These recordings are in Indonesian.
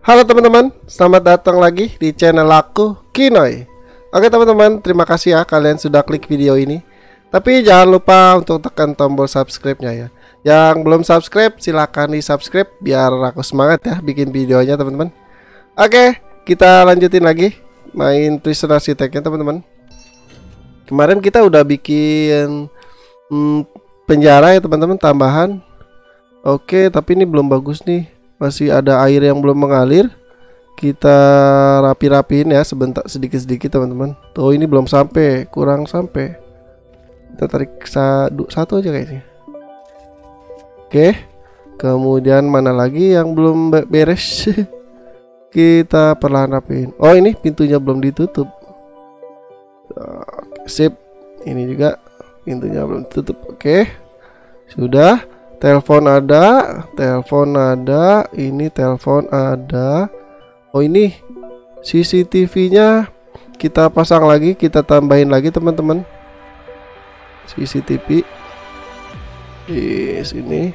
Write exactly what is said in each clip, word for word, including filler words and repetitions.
Halo teman-teman, selamat datang lagi di channel aku, Kinoy. Oke teman-teman, terima kasih ya kalian sudah klik video ini. Tapi jangan lupa untuk tekan tombol subscribe-nya ya. Yang belum subscribe silahkan di subscribe biar aku semangat ya bikin videonya teman-teman. Oke, kita lanjutin lagi main Prison Architect-nya teman-teman. Kemarin kita udah bikin hmm, penjara ya teman-teman, tambahan. Oke, tapi ini belum bagus nih. Masih ada air yang belum mengalir. Kita rapi-rapiin ya sebentar, sedikit-sedikit teman-teman. Tuh ini belum sampai, kurang sampai. Kita tarik satu aja kayaknya. Oke. Kemudian mana lagi yang belum beres? Kita perlahan rapiin. Oh ini pintunya belum ditutup. Sip. Ini juga pintunya belum ditutup. Oke. Sudah. Telepon ada, telepon ada, ini telepon ada. Oh ini C C T V-nya kita pasang lagi, kita tambahin lagi teman-teman. C C T V di sini,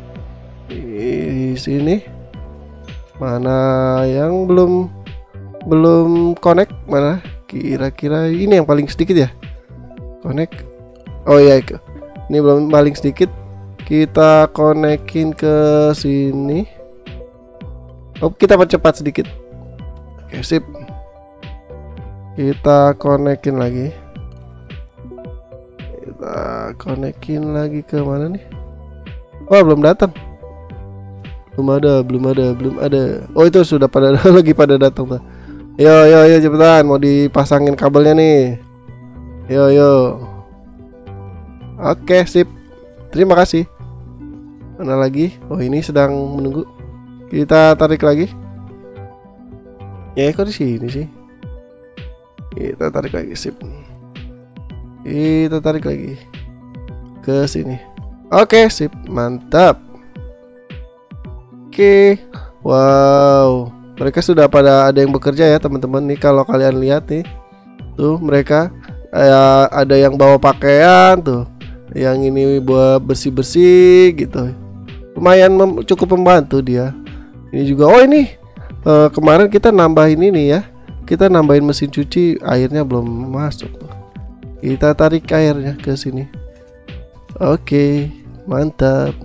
di sini. Mana yang belum belum connect? Mana? Kira-kira ini yang paling sedikit ya? Connect. Oh iya, ini belum paling sedikit. Kita konekin ke sini. Oh, kita percepat sedikit. Oke, sip. Kita konekin lagi. Kita konekin lagi ke mana nih? Oh, belum datang. Belum ada, belum ada, belum ada. Oh, itu sudah pada lagi pada datang tuh. Yo, yo, yo, cepetan mau dipasangin kabelnya nih. Yo, yo. Oke, sip. Terima kasih. Mana lagi? Oh ini sedang menunggu. Kita tarik lagi. Ya kok di sini sih? Kita tarik lagi, sip. Kita tarik lagi ke sini. Oke, sip, mantap. Oke, wow. Mereka sudah pada ada yang bekerja ya teman-teman nih. Kalau kalian lihat nih, tuh mereka eh, ada yang bawa pakaian tuh. Yang ini buat bersih-bersih gitu. Lumayan mem cukup membantu dia. Ini juga, oh ini uh, kemarin kita nambahin ini ya. Kita nambahin mesin cuci, airnya belum masuk tuh. Kita tarik airnya ke sini. Oke, mantap.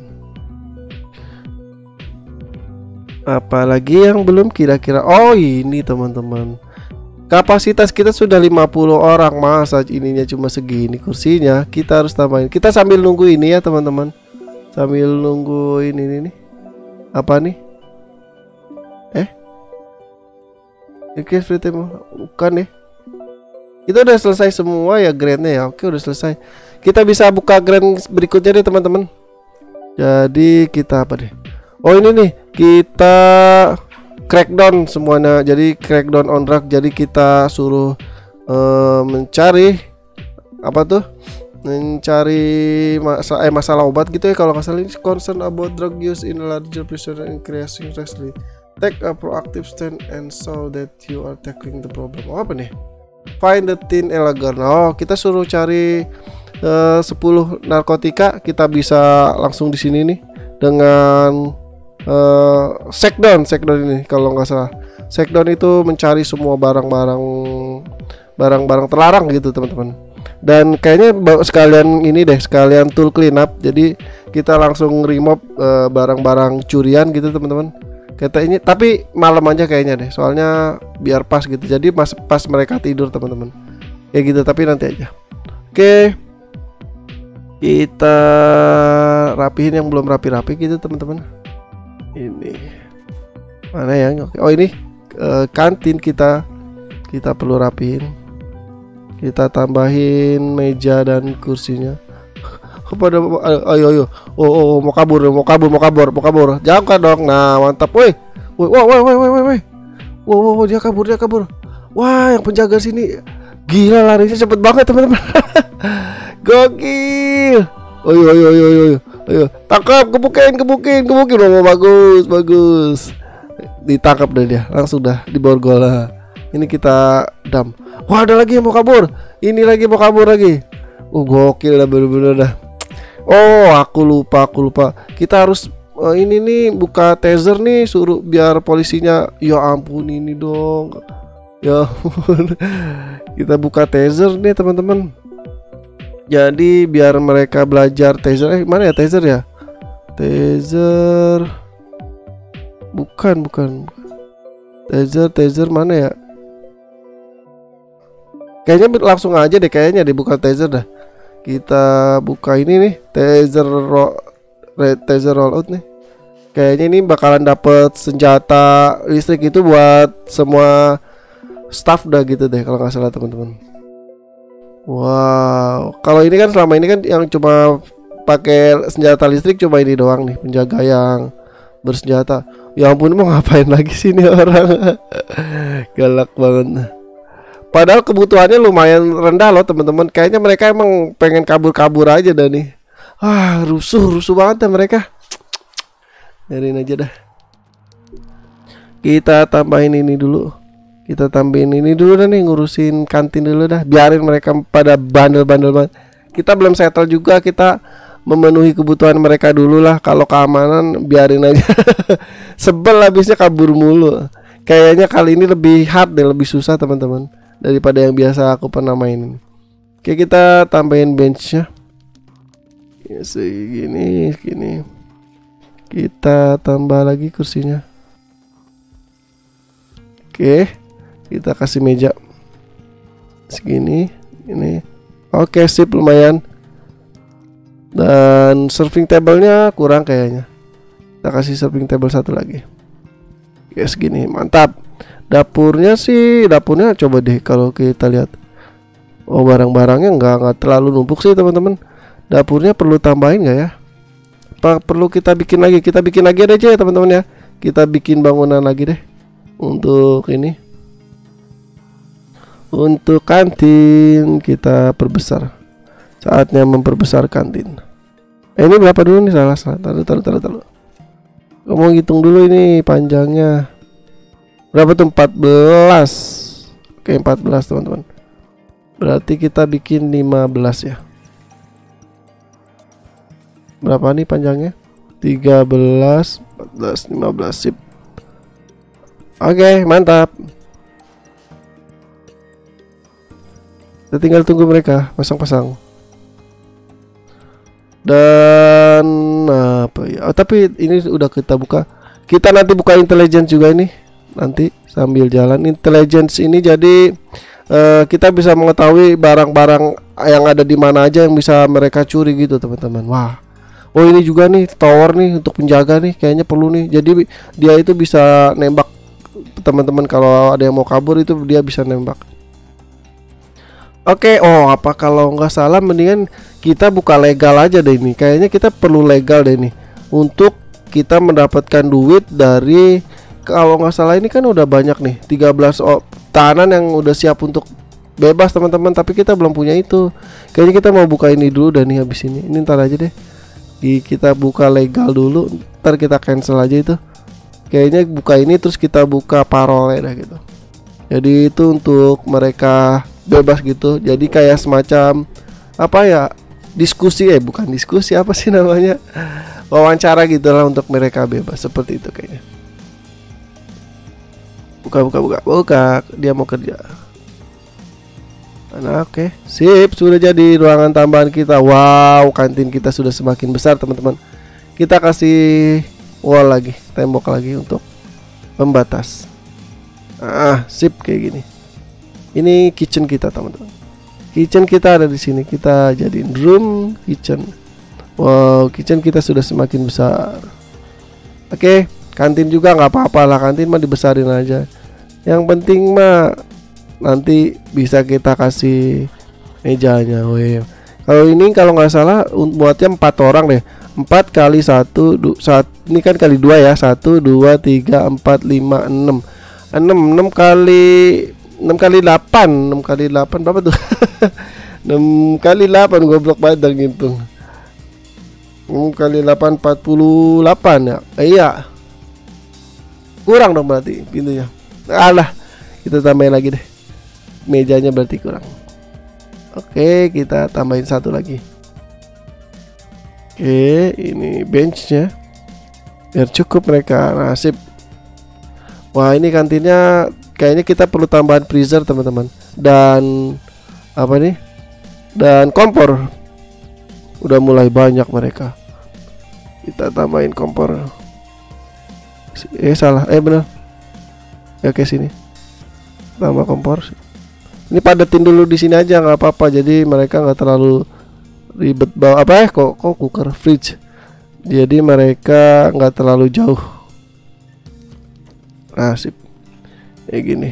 Apalagi yang belum kira-kira. Oh ini teman-teman, kapasitas kita sudah lima puluh orang. Masa ininya cuma segini kursinya. Kita harus tambahin. Kita sambil nunggu ini ya teman-teman. Sambil nunggu ini, ini nih. Apa nih? Eh? Oke, free time. Bukan ya? Itu udah selesai semua ya grandnya ya. Oke, udah selesai. Kita bisa buka grand berikutnya deh teman-teman. Jadi kita apa deh? Oh ini nih, kita crackdown semuanya. Jadi crackdown on drug. Jadi kita suruh uh, mencari apa tuh? Mencari masa eh, masalah obat gitu ya kalau nggak salah. Ini concern about drug use in larger prison and increasing rapidly. Take a proactive stand and show that you are tackling the problem. Oh, apa nih? Find the tin illegal. Oh, kita suruh cari uh, sepuluh narkotika. Kita bisa langsung di sini nih dengan uh, shakedown, shakedown ini kalau nggak salah. Shakedown itu mencari semua barang-barang barang-barang terlarang gitu teman-teman. Dan kayaknya sekalian ini deh, sekalian tool clean up. Jadi kita langsung remove uh, barang-barang curian gitu teman-teman. Kata ini, tapi malam aja kayaknya deh, soalnya biar pas gitu. Jadi pas pas mereka tidur teman-teman. Ya gitu, tapi nanti aja. Oke, kita rapihin yang belum rapi-rapi gitu teman-teman. Ini mana ya? Oh ini uh, kantin kita kita perlu rapihin. Kita tambahin meja dan kursinya. Pada ayo ayo. Oh, oh, oh mau kabur, mau kabur, mau kabur, mau kabur. Jangan dong. Nah, mantap. Woi. Woi, woi, woi, woi, woi, woi. Wow, wow, dia kabur, dia kabur. Wah, yang penjaga sini gila larinya cepet banget, teman-teman. Gokil. Ayo, ayo, ayo, ayo. Ayo, tangkap, gebukin, gebukin, gebukin. Oh, bagus, bagus. Ditangkap deh dia. Langsung dah diborgol lah. Ini kita dam. Wah, ada lagi yang mau kabur. Ini lagi mau kabur lagi. Oh, gokil lah bener-bener dah. Oh, aku lupa, aku lupa. Kita harus oh, ini nih buka taser nih, suruh biar polisinya. Ya ampun ini dong. Ya ampun. Kita buka taser nih teman-teman. Jadi biar mereka belajar taser. Eh mana ya taser ya? Taser. Bukan bukan. Taser taser mana ya? Kayaknya langsung aja deh, kayaknya deh buka taser dah. Kita buka ini nih, taser roll, taser rollout nih. Kayaknya ini bakalan dapet senjata listrik itu buat semua staff dah gitu deh kalau nggak salah teman-teman. Wow, kalau ini kan selama ini kan yang cuma pakai senjata listrik cuma ini doang nih, penjaga yang bersenjata. Ya ampun, mau ngapain lagi sih ini orang? Galak banget. Padahal kebutuhannya lumayan rendah loh teman-teman. Kayaknya mereka emang pengen kabur-kabur aja dah nih. Ah, rusuh, rusuh banget dah mereka. Biarin aja dah. Kita tambahin ini dulu. Kita tambahin ini dulu dah nih, ngurusin kantin dulu dah. Biarin mereka pada bandel-bandel banget. Kita belum settle juga, kita memenuhi kebutuhan mereka dulu lah. Kalau keamanan biarin aja. Sebel habisnya kabur mulu. Kayaknya kali ini lebih hard deh, lebih susah teman-teman daripada yang biasa aku pernah mainin. Oke, kita tambahin benchnya ya, segini segini. Kita tambah lagi kursinya. Oke, kita kasih meja segini ini. Oke, sip, lumayan. Dan serving table-nya kurang kayaknya. Kita kasih serving table satu lagi. Oke, segini, mantap. Dapurnya sih, dapurnya coba deh kalau kita lihat. Oh, barang-barangnya nggak nggak terlalu numpuk sih teman-teman. Dapurnya perlu tambahin nggak ya? Apa perlu kita bikin lagi? Kita bikin lagi aja ya teman-teman ya. Kita bikin bangunan lagi deh untuk ini. Untuk kantin kita perbesar. Saatnya memperbesar kantin. Eh, ini berapa dulu nih? Salah salah. Taruh taruh taruh taruh. Kamu hitung dulu ini panjangnya. Berapa tuh? empat belas. Oke, empat belas teman-teman. Berarti kita bikin lima belas ya. Berapa nih panjangnya? tiga belas, empat belas, lima belas, sip. Oke, mantap. Kita tinggal tunggu mereka pasang-pasang. Dan apa ya? Oh, tapi ini udah kita buka. Kita nanti buka intelligence juga ini. Nanti sambil jalan intelligence ini, jadi uh, kita bisa mengetahui barang-barang yang ada di mana aja yang bisa mereka curi gitu teman-teman. Wah, oh ini juga nih tower nih untuk penjaga nih, kayaknya perlu nih. Jadi dia itu bisa nembak teman-teman, kalau ada yang mau kabur itu dia bisa nembak. Oke, oh apa kalau nggak salah mendingan kita buka legal aja deh ini. Kayaknya kita perlu legal deh nih untuk kita mendapatkan duit dari, kalau nggak salah ini kan udah banyak nih tiga belas oh, tahanan yang udah siap untuk bebas teman-teman, tapi kita belum punya itu. Kayaknya kita mau buka ini dulu dan nih habis ini. Ini ntar aja deh. Di, kita buka legal dulu, ntar kita cancel aja itu. Kayaknya buka ini terus kita buka parole dah gitu. Jadi itu untuk mereka bebas gitu. Jadi kayak semacam apa ya? Diskusi eh bukan diskusi, apa sih namanya? Wawancara gitulah untuk mereka bebas, seperti itu kayaknya. Buka buka buka buka, dia mau kerja. Nah, oke, okay. Sip, sudah jadi ruangan tambahan kita. Wow, kantin kita sudah semakin besar teman-teman. Kita kasih wall lagi, tembok lagi untuk pembatas. Ah, sip kayak gini. Ini kitchen kita teman-teman. Kitchen kita ada di sini. Kita jadiin room kitchen. Wow, kitchen kita sudah semakin besar. Oke, okay. Kantin juga nggak apa-apa lah, kantin mah dibesarin aja. Yang penting mah nanti bisa kita kasih mejanya. Weh. Kalau ini kalau nggak salah buatnya empat orang deh. Empat kali satu, saat ini kan kali dua ya. Satu, dua, tiga, empat, lima, enam. Enam, enam kali enam kali delapan, enam kali delapan berapa tuh? Enam kali delapan, goblok banget dan ngitung. enam kali delapan, empat puluh delapan ya. Eh, iya. Kurang dong berarti pintunya. Alah, kita tambahin lagi deh. Mejanya berarti kurang. Oke, kita tambahin satu lagi. Oke, ini benchnya. biar cukup mereka. Nasib. Wah, ini kantinnya kayaknya kita perlu tambahan freezer teman-teman. Dan apa nih? Dan kompor. Udah mulai banyak mereka. Kita tambahin kompor. Eh salah, eh bener. Ya ke sini. Tambah kompor. Ini padatin dulu di sini aja nggak apa-apa. Jadi mereka nggak terlalu ribet bawa apa ya? Kok kok cooker fridge. Jadi mereka nggak terlalu jauh. Nasib. Kayak gini.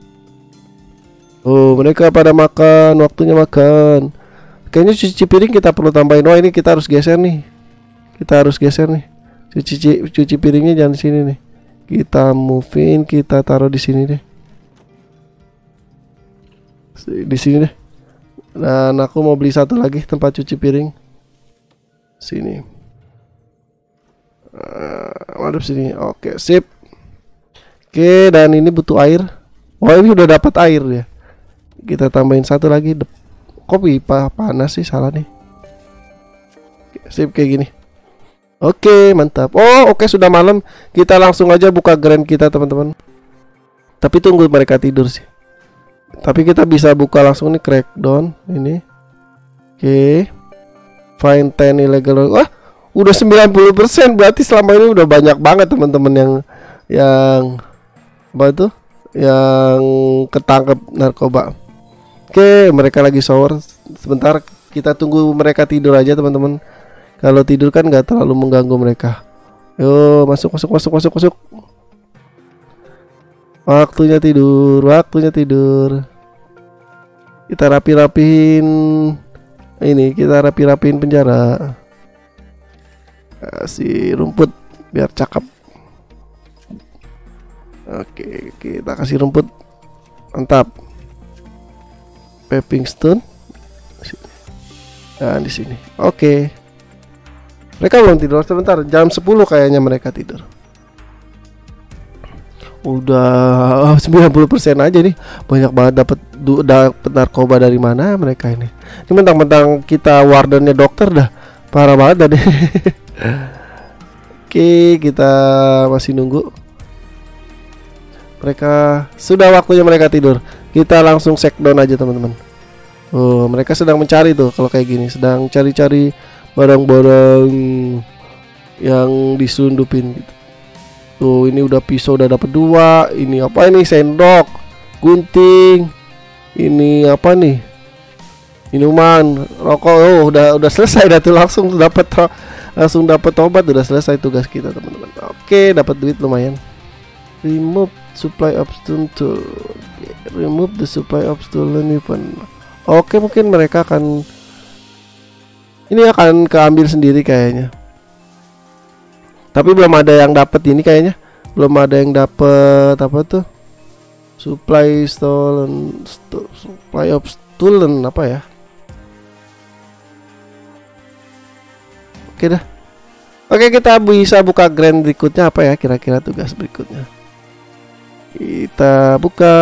Oh, mereka pada makan, waktunya makan. Kayaknya cuci piring kita perlu tambahin. Wah, ini kita harus geser nih. Kita harus geser nih. Cuci cuci piringnya jangan di sini nih. Kita move-in, kita taruh di sini deh. Di sini deh. Dan aku mau beli satu lagi tempat cuci piring. Sini. Uh, Madep sini. Oke, sip. Oke, dan ini butuh air. Oh, ini udah dapat air ya. Kita tambahin satu lagi. Kok pipa panas sih, salah nih. Oke, sip kayak gini. Oke, mantap. Oh, oke, sudah malam. Kita langsung aja buka grand kita, teman-teman. Tapi tunggu mereka tidur sih. Tapi kita bisa buka langsung nih, crackdown ini. Oke. Find ten illegal. Wah, udah sembilan puluh persen. Berarti selama ini udah banyak banget teman-teman yang yang apa itu? Yang ketangkep narkoba. Oke, mereka lagi shower. Sebentar, kita tunggu mereka tidur aja, teman-teman. Kalau tidur kan nggak terlalu mengganggu mereka. Yo, masuk, masuk, masuk, masuk, masuk. Waktunya tidur, waktunya tidur. Kita rapi-rapihin ini, kita rapi-rapihin penjara. Kasih rumput biar cakep. Oke, kita kasih rumput. Mantap. Paving stone. Dan di sini. Oke. Mereka belum tidur, sebentar, jam sepuluh kayaknya mereka tidur. Udah sembilan puluh persen aja nih. Banyak banget dapat dapat narkoba dari mana mereka ini. Ini mentang-mentang kita wardennya dokter dah. Parah banget tadi. Oke, kita masih nunggu. Mereka sudah waktunya mereka tidur. Kita langsung check down aja, teman-teman. Oh, mereka sedang mencari tuh kalau kayak gini, sedang cari-cari barang-barang yang disundupin gitu. Tuh, ini udah pisau udah dapat dua. Ini apa ini? Sendok, gunting. Ini apa nih? Minuman, rokok. Oh, udah udah selesai dah tuh, langsung dapat langsung dapat obat, udah selesai tugas kita, teman-teman. Oke, dapat duit lumayan. Remove supply of stolen tool. Remove the supply of stolen weapon. Oke, mungkin mereka akan ini akan keambil sendiri kayaknya. Tapi belum ada yang dapat ini kayaknya. Belum ada yang dapat apa tuh? Supply stolen, st supply of stolen apa ya? Oke dah. Oke, kita bisa buka grand berikutnya apa ya? Kira-kira tugas berikutnya. Kita buka.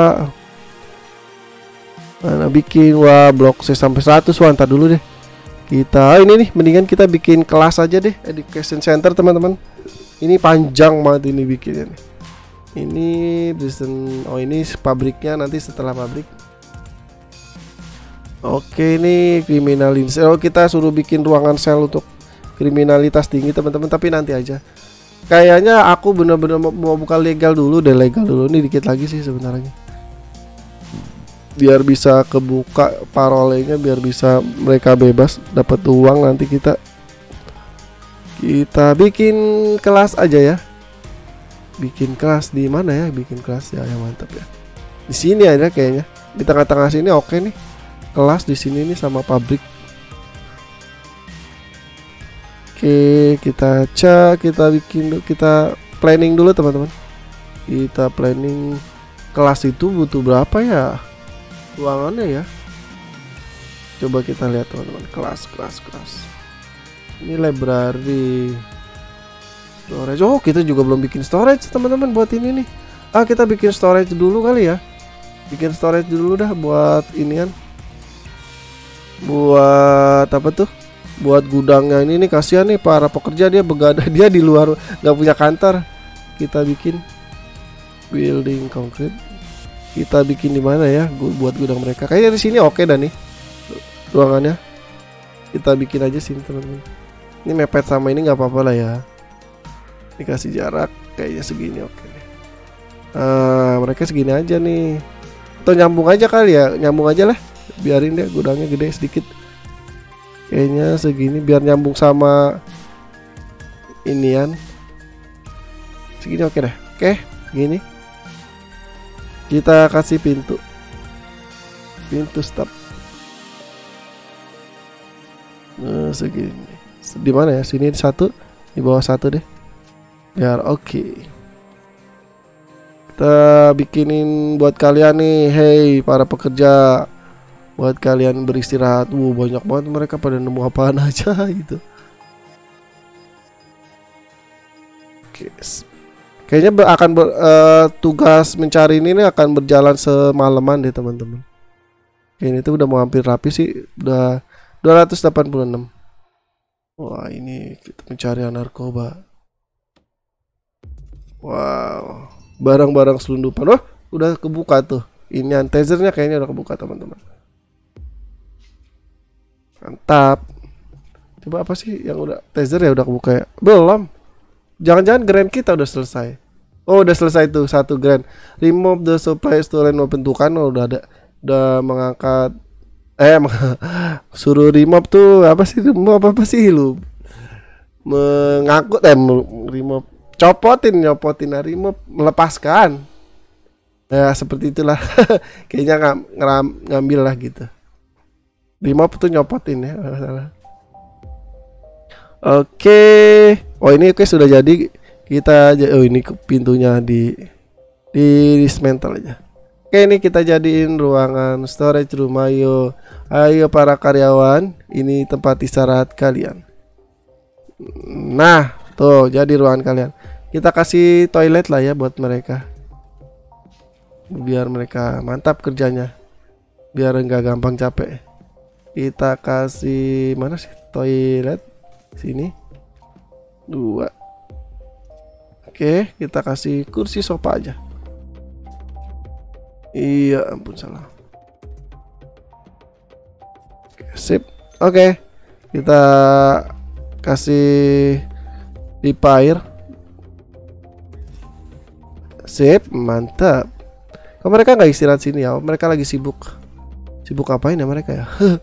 Mana bikin wah blok C sampai seratus. Wah, ntar dulu deh. Kita oh ini nih, mendingan kita bikin kelas aja deh, education center, teman-teman. Ini panjang banget ini bikinnya nih. Ini prison, oh ini pabriknya nanti setelah pabrik. Oke, ini kriminalitas. Oh, kita suruh bikin ruangan sel untuk kriminalitas tinggi, teman-teman, tapi nanti aja. Kayaknya aku bener-bener mau buka legal dulu deh, legal dulu. Ini dikit lagi sih sebenarnya. Biar bisa kebuka parolenya, biar bisa mereka bebas dapat uang. Nanti kita kita bikin kelas aja ya. Bikin kelas di mana ya? Bikin kelas ya yang mantap ya. Di sini aja kayaknya. Di tengah-tengah sini oke nih. Kelas di sini nih sama pabrik. Oke, kita cek, kita bikin, kita planning dulu, teman-teman. Kita planning kelas itu butuh berapa ya? Ruangannya ya. Coba kita lihat, teman-teman. Kelas, kelas, kelas. Ini library. Storage. Oh, kita juga belum bikin storage, teman-teman, buat ini nih. Ah, kita bikin storage dulu kali ya. Bikin storage dulu dah buat inian. Buat apa tuh? buat gudangnya ini nih, kasihan nih para pekerja, dia begadang, dia di luar nggak punya kantor. Kita bikin building konkret, kita bikin di mana ya buat gudang mereka. Kayaknya di sini oke dah nih ruangannya, kita bikin aja sini teman-teman. Ini mepet sama ini nggak apa-apa lah ya, dikasih jarak kayaknya segini oke nih. Nah, mereka segini aja nih, atau nyambung aja kali ya, nyambung aja lah, biarin deh gudangnya gede sedikit. Kayaknya segini biar nyambung sama inian. Segini oke deh. Oke, segini. Kita kasih pintu. Pintu stop. Nah, segini. Di mana ya? Sini satu, di bawah satu deh. Biar oke. Kita bikinin buat kalian nih, hey para pekerja. Buat kalian beristirahat. Wuh, banyak banget mereka pada nemu apaan aja gitu. Oke. Kayaknya akan ber, uh, tugas mencari ini nih akan berjalan semalaman deh teman-teman. Oke, ini tuh udah mau hampir rapi sih. Udah dua ratus delapan puluh enam. Wah, ini kita pencarian narkoba. Wow. Barang-barang selundupan. Wah, udah kebuka tuh. Ini tasernya kayaknya udah kebuka teman-teman. Mantap. Coba apa sih yang udah taser ya udah kebuka ya? Belum. Jangan-jangan grand kita udah selesai. Oh, udah selesai tuh satu grand. Remove the supply stolen weapon tuh kan udah ada, udah mengangkat eh suruh remove tuh apa sih, remove apa, apa sih lu? Mengangkut eh remove, copotin, nyopotin, nah, remove melepaskan. Ya seperti itulah. Kayaknya ng ngambil lah gitu. Remove tuh nyopotin ya, salah. Oke. Oh ini oke sudah jadi. Kita oh ini pintunya di di dismantle aja. Oke, ini kita jadiin ruangan storage room. Ayo, ayo para karyawan, ini tempat istirahat kalian. Nah, tuh jadi ruangan kalian. Kita kasih toilet lah ya buat mereka. Biar mereka mantap kerjanya. Biar enggak gampang capek. Kita kasih mana sih toilet? Sini dua. Oke, kita kasih kursi sofa aja. Iya ampun salah. Oke, sip. Oke, kita kasih pipa air. Sip, mantap. Kok mereka nggak istirahat sini ya? Mereka lagi sibuk. Sibuk apain ya mereka ya?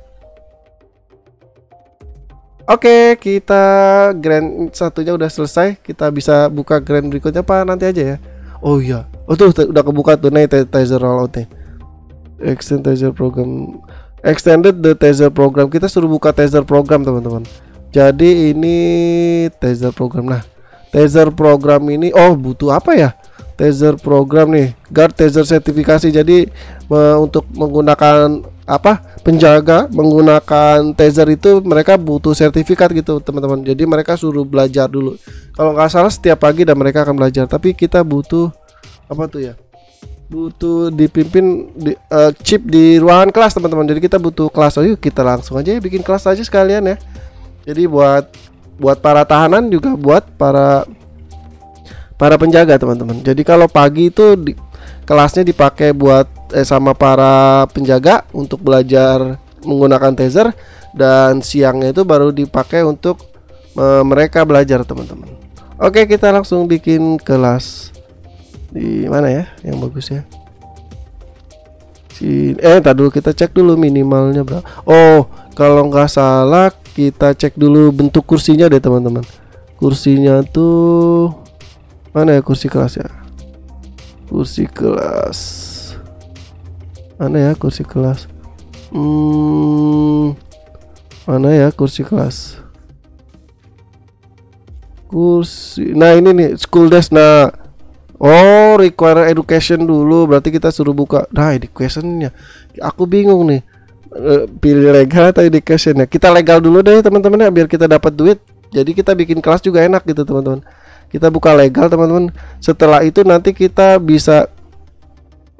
Oke, kita grand satunya udah selesai. Kita bisa buka grand berikutnya apa nanti aja ya. Oh iya. Oh tuh udah kebuka tuh nih taser rollout nya. Extend taser program. Extended the taser program. Kita suruh buka taser program teman-teman. Jadi ini taser program. Nah, taser program ini oh butuh apa ya? Taser program nih. Guard taser sertifikasi. Jadi me untuk menggunakan apa? Penjaga menggunakan taser itu mereka butuh sertifikat gitu teman-teman. Jadi mereka suruh belajar dulu. Kalau nggak salah setiap pagi dan mereka akan belajar. Tapi kita butuh apa tuh ya? Butuh dipimpin di, uh, chip di ruangan kelas teman-teman. Jadi kita butuh kelas. Oh yuk kita langsung aja ya, bikin kelas aja sekalian ya. Jadi buat buat para tahanan juga buat para para penjaga teman-teman. Jadi kalau pagi itu di, kelasnya dipakai buat eh, sama para penjaga untuk belajar menggunakan taser, dan siangnya itu baru dipakai untuk eh, mereka belajar teman-teman. Oke, kita langsung bikin kelas di mana ya yang bagus ya. Si eh tadi dulu kita cek dulu minimalnya berapa. Oh kalau nggak salah kita cek dulu bentuk kursinya deh teman-teman. Kursinya tuh mana ya kursi kelas ya? Kursi kelas mana ya kursi kelas? Hmm, mana ya kursi kelas? Kursi. Nah ini nih school desk. Nah, oh require education dulu. Berarti kita suruh buka. Nah educationnya, aku bingung nih. E, pilih legal atau education ya? Kita legal dulu deh teman-teman ya, biar kita dapat duit. Jadi kita bikin kelas juga enak gitu teman-teman. Kita buka legal teman-teman. Setelah itu nanti kita bisa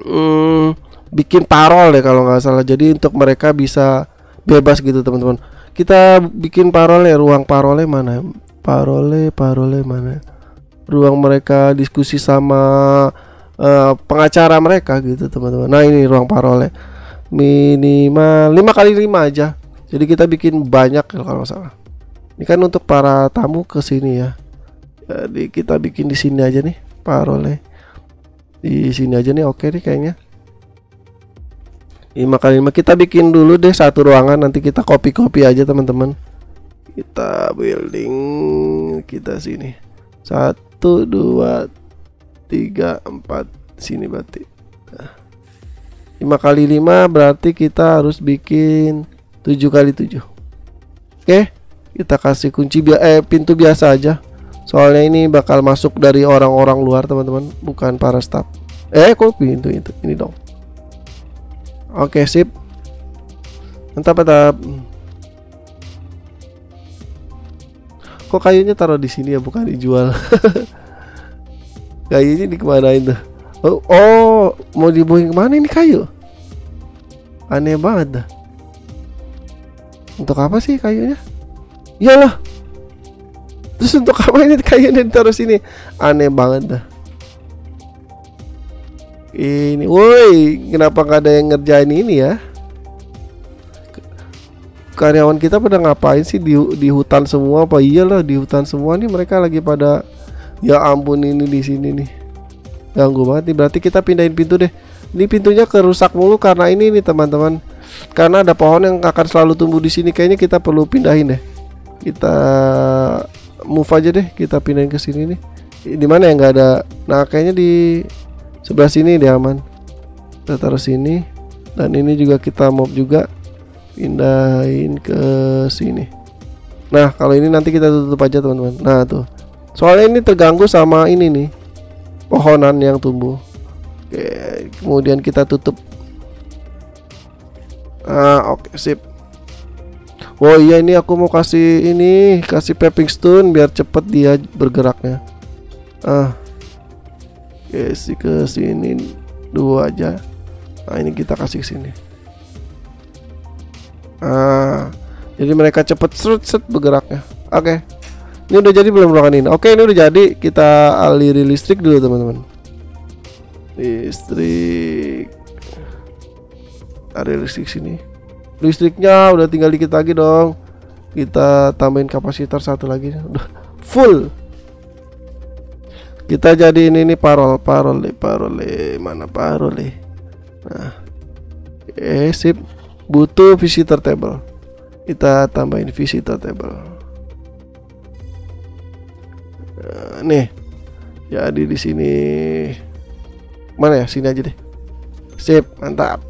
hmm, bikin parol deh kalau nggak salah. Jadi untuk mereka bisa bebas gitu teman-teman. kita bikin parole, ruang parole mana? Parole, parole mana? Ruang mereka diskusi sama uh, pengacara mereka gitu teman-teman. Nah ini ruang parole. Minimal lima kali lima aja. Jadi kita bikin banyak kalau nggak salah. Ini kan untuk para tamu ke sini ya. Jadi kita bikin di sini aja nih parole. Di sini aja nih, oke nih kayaknya. lima kali lima kita bikin dulu deh satu ruangan, nanti kita copy-copy aja teman-teman. Kita building kita sini. satu dua tiga empat sini berarti. Nah, lima kali lima berarti kita harus bikin tujuh kali tujuh. Oke, kita kasih kunci bi eh pintu biasa aja. Soalnya ini bakal masuk dari orang-orang luar teman-teman, bukan para staff. Eh kok pintu itu ini dong. Oke, sip. Mantap, mantap. Kok kayunya taruh di sini ya, bukan dijual? Kayunya dikemanain tuh? Oh, oh, mau dibawa kemana ini kayu? Aneh banget dah. Untuk apa sih kayunya? Iyalah. Terus untuk apa ini kayunya ditaruh sini? Aneh banget dah. Ini, woi, kenapa gak ada yang ngerjain ini ya? Karyawan kita pada ngapain sih di, di hutan semua? Apa iyalah di hutan semua nih, mereka lagi pada, ya ampun ini di sini nih, ganggu banget nih. Berarti kita pindahin pintu deh. Ini pintunya kerusak mulu karena ini nih teman-teman. Karena ada pohon yang akan selalu tumbuh di sini. Kayaknya kita perlu pindahin deh. Kita move aja deh, kita pindahin ke sini nih. Di mana yang nggak ada? Nah kayaknya di sebelah sini dia aman. Kita taruh sini. Dan ini juga kita move juga, pindahin ke sini. Nah kalau ini nanti kita tutup aja teman-teman. Nah tuh, soalnya ini terganggu sama ini nih, pohonan yang tumbuh. Oke, kemudian kita tutup. Ah oke, sip. Oh iya, ini aku mau kasih ini, kasih paving stone biar cepet dia bergeraknya. Ah kasih ke sini dua aja. Nah ini kita kasih ke sini. Ah, jadi mereka cepet serut set bergeraknya. Oke, ini udah jadi belum ruangan ini? Oke, ini udah jadi. Kita aliri listrik dulu teman-teman. Listrik, aliri listrik sini. Listriknya udah tinggal dikit lagi dong. Kita tambahin kapasitor satu lagi. Udah full. Kita jadiin ini parol, parole, parole, mana parole? Nah, eh sip. Butuh visitor table. Kita tambahin visitor table. Nah, nih, jadi di sini mana ya? Sini aja deh. Sip, mantap.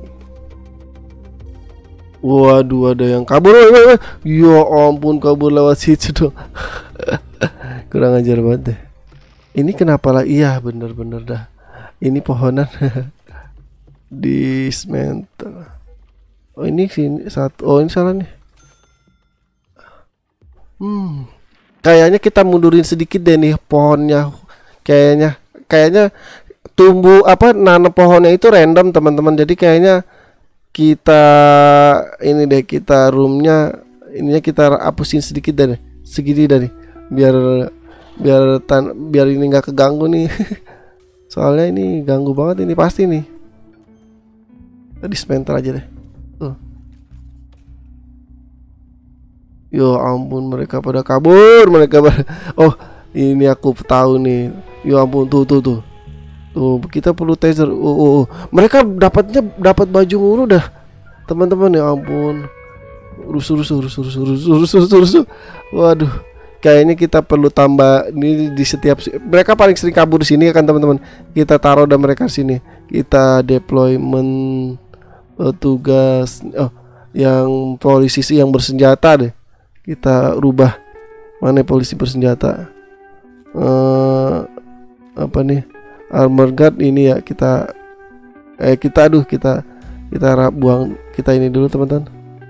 Waduh, ada yang kabur. Ya ampun, kabur lewat situ dong. Kurang ajar banget deh. Ini kenapa lah? Iya bener-bener dah. Ini pohonan dismantle. Oh ini sini satu. Oh ini salah nih. Hmm. Kayaknya kita mundurin sedikit deh nih pohonnya. Kayaknya, kayaknya tumbuh apa nanam pohonnya itu random teman-teman. Jadi kayaknya kita ini deh, kita roomnya ininya kita hapusin sedikit deh, segini dari biar biar tan biar ini nggak keganggu nih. Soalnya ini ganggu banget ini pasti nih. Dismantle aja deh. Tuh. Yo ampun, mereka pada kabur, mereka pada... Oh ini aku tahu nih. Yo ampun, tuh tuh tuh tuh kita perlu taser. Oh, oh, oh. Mereka dapatnya dapat baju mulu dah teman-teman, ya ampun. Rusuh rusuh rusuh rusuh rusuh rusuh rusuh rusuh. Waduh, kayaknya kita perlu tambah ini di setiap, mereka paling sering kabur di sini kan teman-teman. Kita taruh dan mereka sini. Kita deployment petugas, oh yang polisi sih yang bersenjata deh. Kita rubah mana polisi bersenjata. Uh, apa nih? Armor guard ini ya kita eh kita aduh kita kita buang, kita ini dulu teman-teman.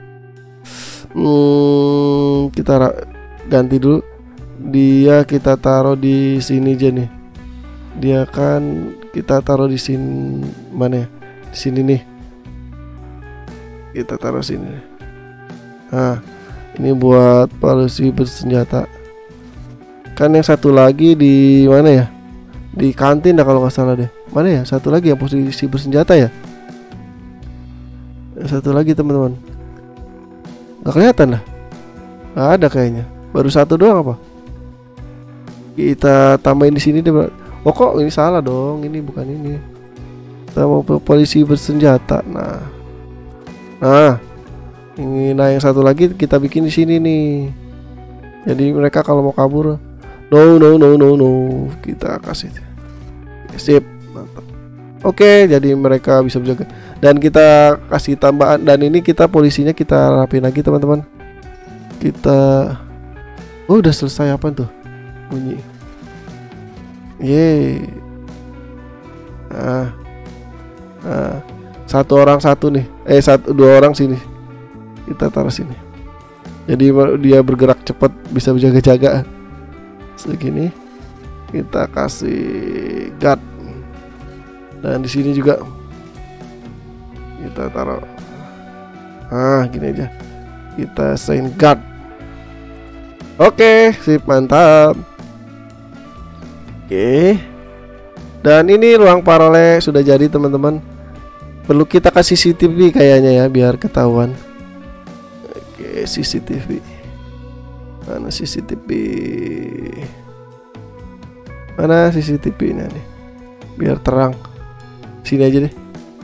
Hmm, kita ganti dulu. Dia kita taruh di sini aja nih. Dia kan kita taruh di sini, mana ya? Di sini nih. Kita taruh sini. Nah, Ini buat polisi bersenjata. Kan yang satu lagi di mana ya? Di kantin dah kalau nggak salah deh. Mana ya? Satu lagi yang posisi bersenjata ya? Yang satu lagi teman-teman. Nggak kelihatan dah. Nggak ada kayaknya. Baru satu doang apa? Kita tambahin di sini deh. Oh kok ini salah dong? Ini bukan ini. Kita mau polisi bersenjata. Nah, nah, ini nah yang satu lagi kita bikin di sini nih. Jadi mereka kalau mau kabur, no no no no no, kita kasih. Sip, mantap. Oke, jadi mereka bisa berjaga. Dan kita kasih tambahan. Dan ini kita polisinya kita rapin lagi teman-teman. Kita, oh udah selesai apa tuh? Bunyi. Yeay. Nah, nah, satu orang satu nih, eh satu dua orang sini, kita taruh sini. Jadi dia bergerak cepat, bisa berjaga-jaga. Segini, kita kasih guard. Dan di sini juga kita taruh. Ah, gini aja. Kita assign guard. Oke, sip, mantap. Oke. Dan ini ruang parole sudah jadi teman-teman. Perlu kita kasih C C T V kayaknya ya biar ketahuan. Oke, C C T V. Mana C C T V? Mana C C T V-nya nih? Biar terang. Sini aja deh.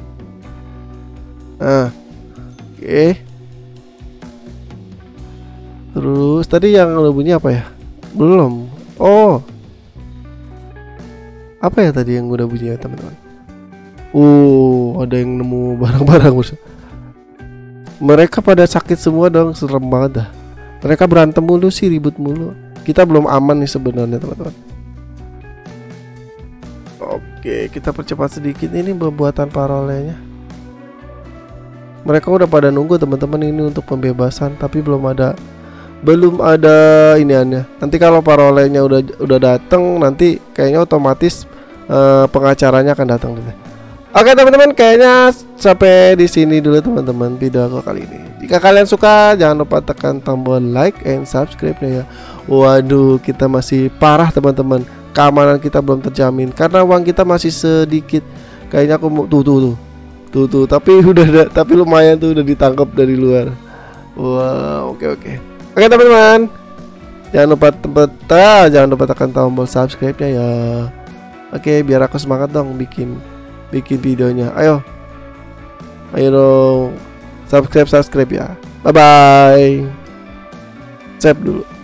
Nah. Oke. Terus tadi yang udah bunyi apa ya? Belum. Oh. Apa ya tadi yang udah bunyi ya teman-teman? Uh, ada yang nemu barang-barang bos. Mereka pada sakit semua dong, serem banget dah. Mereka berantem mulu sih, ribut mulu. Kita belum aman nih sebenarnya teman-teman. Oke, kita percepat sedikit ini pembuatan parolenya. Mereka udah pada nunggu teman-teman ini untuk pembebasan, tapi belum ada belum ada iniannya. Nanti kalau parolenya udah udah datang, nanti kayaknya otomatis uh, pengacaranya akan datang gitu. Oke teman-teman, kayaknya sampai di sini dulu teman-teman video aku kali ini. Jika kalian suka, jangan lupa tekan tombol like and subscribe-nya ya. Waduh, kita masih parah teman-teman. Keamanan kita belum terjamin karena uang kita masih sedikit. Kayaknya aku mau tuh tuh tuh tuh tuh. Tapi udah ada, tapi lumayan tuh udah ditangkap dari luar. Wow, oke oke. Oke teman-teman, jangan lupa tempat, jangan lupa tekan tombol subscribe-nya ya. Oke, biar aku semangat dong bikin bikin videonya. Ayo, ayo dong, subscribe subscribe ya. Bye bye. Save dulu.